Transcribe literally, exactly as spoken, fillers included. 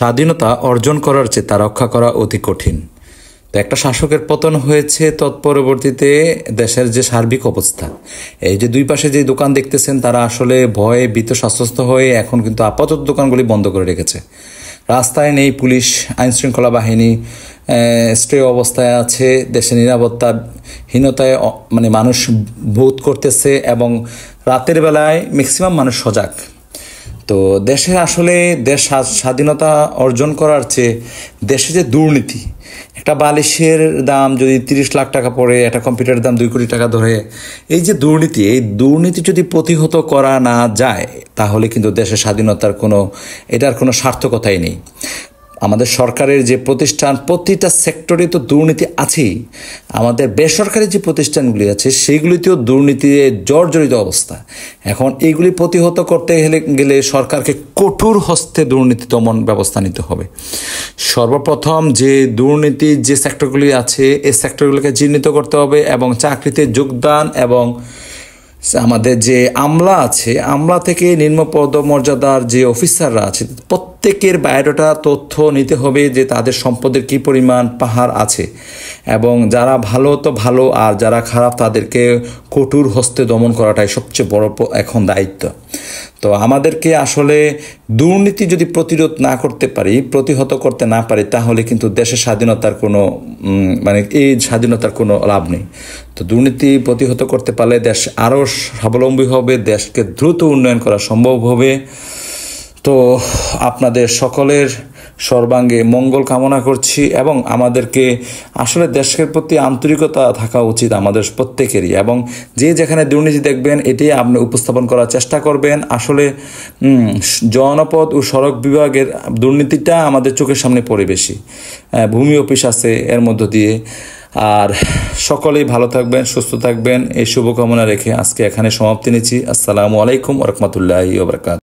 স্বাধীনতা অর্জন করার চেয়ে তা রক্ষা করা অতি কঠিন। তো একটা শাসকের পতন হয়েছে, তৎপরবর্তীতে দেশের যে সার্বিক অবস্থা, এই যে দুই পাশে যে দোকান দেখতেছেন তারা আসলে ভয়ে ভীত সন্ত্রস্ত হয়ে এখন কিন্তু আপাতত দোকানগুলি বন্ধ করে রেখেছে। রাস্তায় নেই পুলিশ, আইনশৃঙ্খলা বাহিনী স্টে অবস্থায় আছে, দেশের নিরাপত্তাহীনতায় মানে মানুষ বোধ করতেছে এবং রাতের বেলায় ম্যাক্সিমাম মানুষ সজাগ। তো দেশে আসলে দেশ স্বাধীনতা অর্জন করার চেয়ে দেশে যে দুর্নীতি, একটা বালিশের দাম যদি তিরিশ লাখ টাকা পড়ে, একটা কম্পিউটারের দাম দুই কোটি টাকা ধরে, এই যে দুর্নীতি, এই দুর্নীতি যদি প্রতিহত করা না যায় তাহলে কিন্তু দেশের স্বাধীনতার কোনো এটার কোনো সার্থকতাই নেই। আমাদের সরকারের যে প্রতিষ্ঠান, প্রতিটা সেক্টরে তো দুর্নীতি আছেই। আমাদের বেসরকারি যে প্রতিষ্ঠানগুলি আছে সেইগুলিতেও দুর্নীতি জর্জরিত অবস্থা। এখন এইগুলি প্রতিহত করতে গেলে গেলে সরকারকে কঠোর হস্তে দুর্নীতি দমন ব্যবস্থা নিতে হবে। সর্বপ্রথম যে দুর্নীতির যে সেক্টরগুলি আছে এই সেক্টরগুলিকে চিহ্নিত করতে হবে এবং চাকরিতে যোগদান এবং আমাদের যে আমলা আছে, আমলা থেকে নিম্ন পদমর্যাদার যে অফিসাররা আছে প্রত্যেকের বায়োডাটা তথ্য নিতে হবে যে তাদের সম্পদের কী পরিমাণ পাহাড় আছে এবং যারা ভালো তো ভালো আর যারা খারাপ তাদেরকে কঠোর হস্তে দমন করাটাই সবচেয়ে বড় এখন দায়িত্ব। তো আমাদেরকে আসলে দুর্নীতি যদি প্রতিরোধ না করতে পারি, প্রতিহত করতে না পারি তাহলে কিন্তু দেশের স্বাধীনতার কোনো মানে এই স্বাধীনতার কোনো লাভ নেই। তো দুর্নীতি প্রতিহত করতে পারলে দেশ আরও স্বাবলম্বী হবে, দেশকে দ্রুত উন্নয়ন করা সম্ভব হবে। তো আপনাদের সকলের সর্বাঙ্গে মঙ্গল কামনা করছি এবং আমাদেরকে আসলে দেশের প্রতি আন্তরিকতা থাকা উচিত আমাদের প্রত্যেকেরই, এবং যে যেখানে দুর্নীতি দেখবেন এটি আপনি উপস্থাপন করার চেষ্টা করবেন। আসলে জনপদ ও সড়ক বিভাগের দুর্নীতিটা আমাদের চোখের সামনে পড়ে বেশি, ভূমি অফিস আছে এর মধ্য দিয়ে। আর সকলেই ভালো থাকবেন, সুস্থ থাকবেন এই শুভকামনা রেখে আজকে এখানে সমাপ্তি নিচ্ছি। আসসালামু আলাইকুম ওয়া রাহমাতুল্লাহি ওয়া বারাকাতুহু।